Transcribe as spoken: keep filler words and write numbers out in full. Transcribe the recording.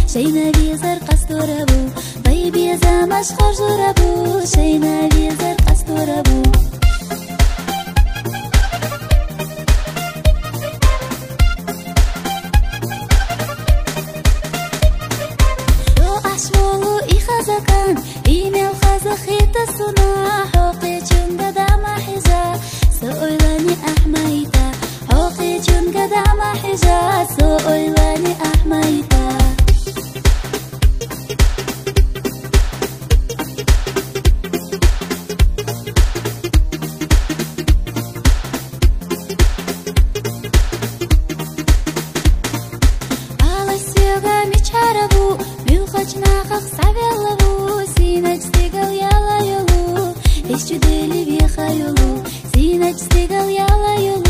شيناوي زر قستوربو طيبي زمش خرجوربو شيناوي زر قستوربو شو أحشمولو إخزكان إيميل خزخيت الصناع حوقي جنگ دام حجا سؤلاني أحميتا حوقي جنگ دام حجا سؤلاني أحميتا ناقق سعبيلو سينج ستيقل يلا يلو إيش جديلي بيخيلو سينج ستيقل يلا يلو